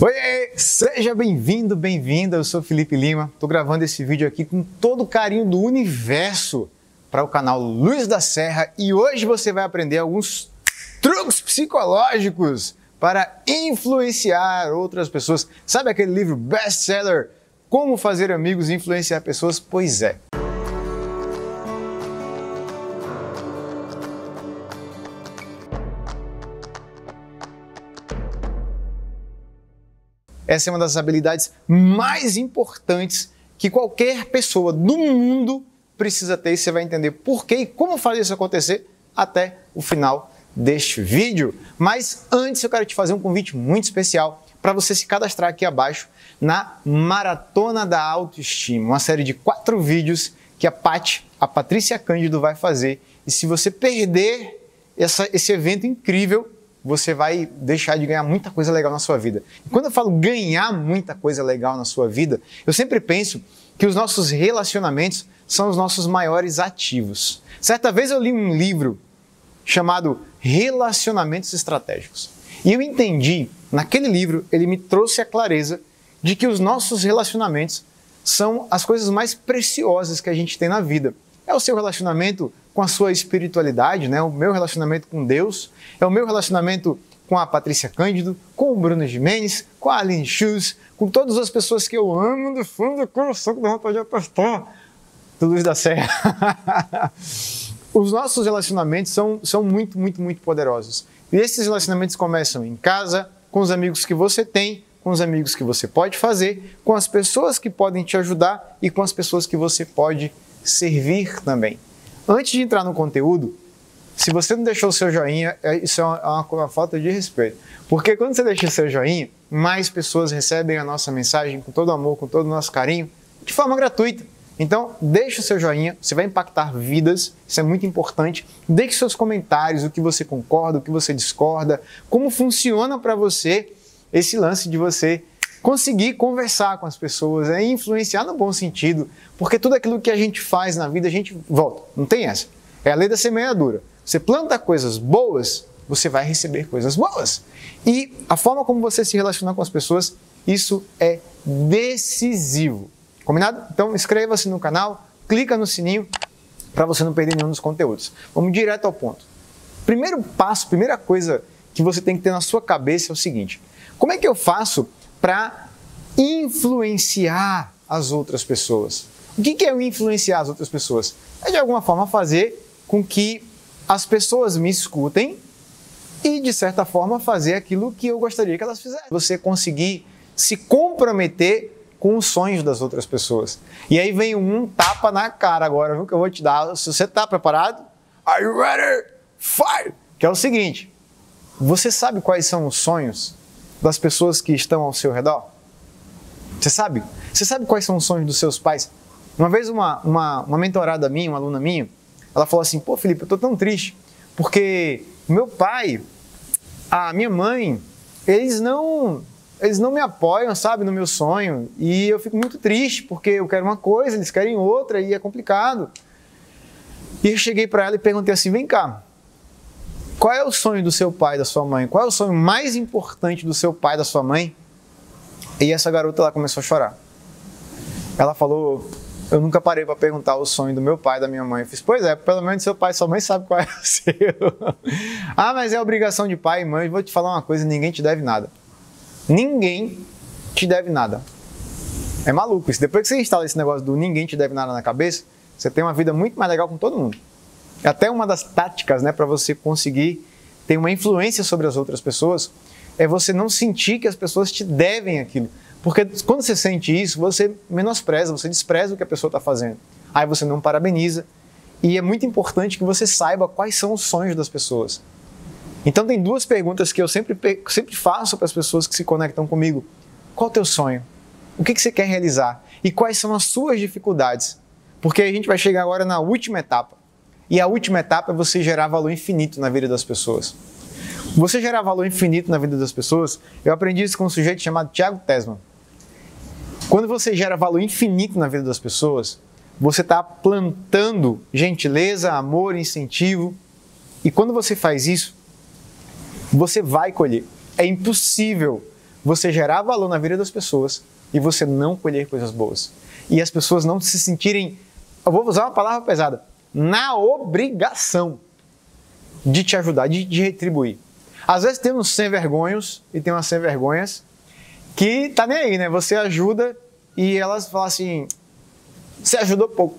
Oi, seja bem-vindo, bem-vinda, eu sou Felipe Lima, estou gravando esse vídeo aqui com todo o carinho do universo para o canal Luz da Serra e hoje você vai aprender alguns truques psicológicos para influenciar outras pessoas. Sabe aquele livro best-seller, Como Fazer Amigos e Influenciar Pessoas? Pois é. Essa é uma das habilidades mais importantes que qualquer pessoa do mundo precisa ter e você vai entender por quê e como fazer isso acontecer até o final deste vídeo. Mas antes eu quero te fazer um convite muito especial para você se cadastrar aqui abaixo na Maratona da Autoestima, uma série de 4 vídeos que a Patrícia Cândido vai fazer. E se você perder esse evento incrível, você vai deixar de ganhar muita coisa legal na sua vida. E quando eu falo ganhar muita coisa legal na sua vida, eu sempre penso que os nossos relacionamentos são os nossos maiores ativos. Certa vez eu li um livro chamado Relacionamentos Estratégicos. E eu entendi, naquele livro, ele me trouxe a clareza de que os nossos relacionamentos são as coisas mais preciosas que a gente tem na vida. É o seu relacionamento com a sua espiritualidade, né? O meu relacionamento com Deus, é o meu relacionamento com a Patrícia Cândido, com o Bruno Gimenez, com a Aline Schultz, com todas as pessoas que eu amo do fundo do coração, que dá vontade de apostar, do Luz da Serra. Os nossos relacionamentos são muito, muito, muito poderosos. E esses relacionamentos começam em casa, com os amigos que você tem, com os amigos que você pode fazer, com as pessoas que podem te ajudar e com as pessoas que você pode servir também. Antes de entrar no conteúdo, se você não deixou o seu joinha, isso é uma falta de respeito. Porque quando você deixa o seu joinha, mais pessoas recebem a nossa mensagem com todo amor, com todo o nosso carinho, de forma gratuita. Então, deixa o seu joinha, você vai impactar vidas, isso é muito importante. Deixe seus comentários, o que você concorda, o que você discorda, como funciona para você esse lance de você conseguir conversar com as pessoas, influenciar no bom sentido, porque tudo aquilo que a gente faz na vida, a gente volta, não tem essa. É a lei da semeadura. Você planta coisas boas, você vai receber coisas boas. E a forma como você se relaciona com as pessoas, isso é decisivo. Combinado? Então inscreva-se no canal, clica no sininho para você não perder nenhum dos conteúdos. Vamos direto ao ponto. Primeiro passo, primeira coisa que você tem que ter na sua cabeça é o seguinte: como é que eu faço para influenciar as outras pessoas? O que é influenciar as outras pessoas? É de alguma forma fazer com que as pessoas me escutem e de certa forma fazer aquilo que eu gostaria que elas fizessem. Você conseguir se comprometer com os sonhos das outras pessoas. E aí vem um tapa na cara agora, viu, que eu vou te dar. Se você está preparado? Are you ready? Fire! Que é o seguinte: você sabe quais são os sonhos das pessoas que estão ao seu redor? Você sabe? Você sabe quais são os sonhos dos seus pais? Uma vez uma mentorada minha, uma aluna minha, ela falou assim: pô, Felipe, eu tô tão triste, porque meu pai, a minha mãe, eles não me apoiam, sabe, no meu sonho, e eu fico muito triste, porque eu quero uma coisa, eles querem outra, e é complicado. E eu cheguei para ela e perguntei assim: vem cá, qual é o sonho do seu pai, da sua mãe? Qual é o sonho mais importante do seu pai, da sua mãe? E essa garota, ela começou a chorar. Ela falou: eu nunca parei para perguntar o sonho do meu pai, da minha mãe. Eu fiz: pois é, pelo menos seu pai e sua mãe sabem qual é o seu. Ah, mas é obrigação de pai e mãe. Vou te falar uma coisa: ninguém te deve nada. Ninguém te deve nada. É maluco isso. Depois que você instala esse negócio do ninguém te deve nada na cabeça, você tem uma vida muito mais legal com todo mundo. Até uma das táticas, né, para você conseguir ter uma influência sobre as outras pessoas é você não sentir que as pessoas te devem aquilo. Porque quando você sente isso, você menospreza, você despreza o que a pessoa está fazendo. Aí você não parabeniza. E é muito importante que você saiba quais são os sonhos das pessoas. Então tem 2 perguntas que eu sempre faço para as pessoas que se conectam comigo. Qual é o teu sonho? O que você quer realizar? E quais são as suas dificuldades? Porque a gente vai chegar agora na última etapa. E a última etapa é você gerar valor infinito na vida das pessoas. Você gerar valor infinito na vida das pessoas, eu aprendi isso com um sujeito chamado Thiago Tesman. Quando você gera valor infinito na vida das pessoas, você está plantando gentileza, amor, incentivo. E quando você faz isso, você vai colher. É impossível você gerar valor na vida das pessoas e você não colher coisas boas. E as pessoas não se sentirem, eu vou usar uma palavra pesada, na obrigação de te ajudar, de retribuir. Às vezes tem uns sem-vergonhos e tem umas sem-vergonhas que tá nem aí, né? Você ajuda e elas falam assim, você ajudou pouco.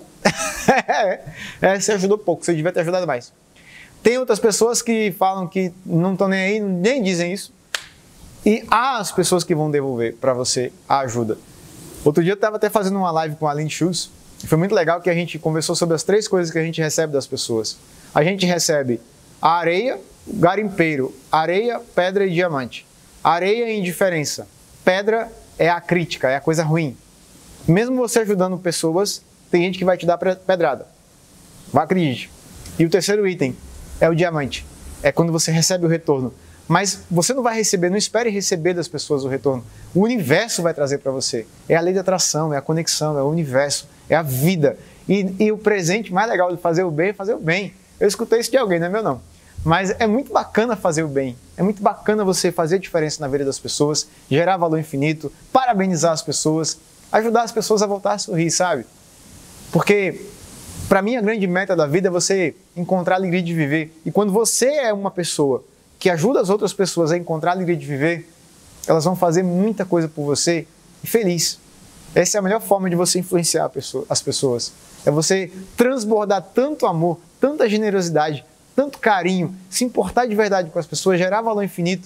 Você ajudou pouco, você devia ter ajudado mais. Tem outras pessoas que falam que não estão nem aí, nem dizem isso. E há as pessoas que vão devolver para você a ajuda. Outro dia eu estava até fazendo uma live com a Aline Schultz. Foi muito legal que a gente conversou sobre as 3 coisas que a gente recebe das pessoas. A gente recebe a areia, o garimpeiro, areia, pedra e diamante. Areia é indiferença. Pedra é a crítica, é a coisa ruim. Mesmo você ajudando pessoas, tem gente que vai te dar pedrada. Vá, acredite. E o terceiro item é o diamante. É quando você recebe o retorno. Mas você não vai receber, não espere receber das pessoas o retorno. O universo vai trazer para você. É a lei da atração, é a conexão, é o universo, é a vida. E o presente mais legal de fazer o bem é fazer o bem. Eu escutei isso de alguém, não é meu não. Mas é muito bacana fazer o bem. É muito bacana você fazer a diferença na vida das pessoas, gerar valor infinito, parabenizar as pessoas, ajudar as pessoas a voltar a sorrir, sabe? Porque, para mim, a grande meta da vida é você encontrar a alegria de viver. E quando você é uma pessoa que ajuda as outras pessoas a encontrar a alegria de viver, elas vão fazer muita coisa por você e feliz. Essa é a melhor forma de você influenciar as pessoas. É você transbordar tanto amor, tanta generosidade, tanto carinho, se importar de verdade com as pessoas, gerar valor infinito,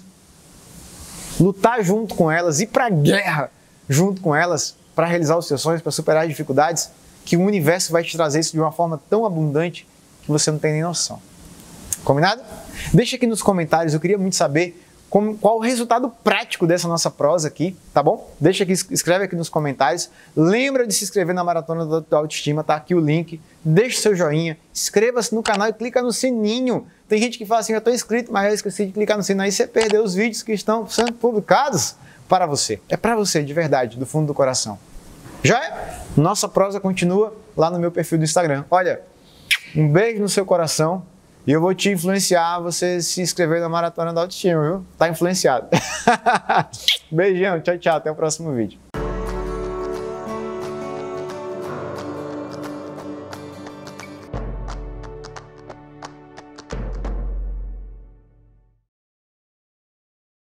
lutar junto com elas, ir para a guerra junto com elas, para realizar os seus sonhos, para superar as dificuldades, que o universo vai te trazer isso de uma forma tão abundante que você não tem nem noção. Combinado? Deixa aqui nos comentários, eu queria muito saber qual o resultado prático dessa nossa prosa aqui, tá bom? Deixa aqui, escreve aqui nos comentários. Lembra de se inscrever na Maratona da Autoestima, tá aqui o link. Deixa o seu joinha, inscreva-se no canal e clica no sininho. Tem gente que fala assim, eu estou inscrito, mas eu esqueci de clicar no sininho, aí você perdeu os vídeos que estão sendo publicados para você. É para você, de verdade, do fundo do coração. Já é? Nossa prosa continua lá no meu perfil do Instagram. Olha, um beijo no seu coração. E eu vou te influenciar a você se inscrever na Maratona da Autoestima, viu? Tá influenciado. Beijão, tchau, tchau. Até o próximo vídeo.